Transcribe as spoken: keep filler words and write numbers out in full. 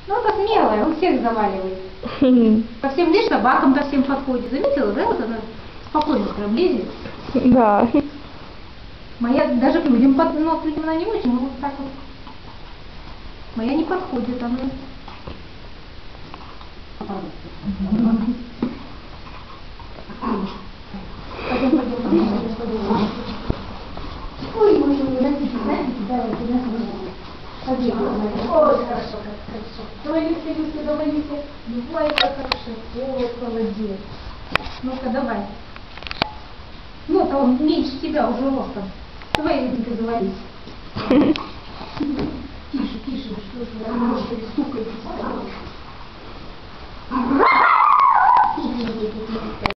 Ну, это смелая, он всех заваливает. Ко всем, видишь, собакам ко всем подходит. Заметила, да? Вот она спокойно прям лезет. Да. Моя даже к людям, под... ну, к людям она не очень, но вот так вот. Моя не подходит, она. Пойдем, пойдем, пойдем, пойдем. Ой, мы же не дадите, знаете, давайте, нас пойдем. Ой, хорошо, как хорошо. Давай, Люся, Люся, давай, Люся. Давай, как хорошо. Ой, молодец. Ну-ка, давай. Ну-ка, он меньше тебя уже ростом. Давай, Люся, завались. Тише, тише, что же, я немножко стукаю.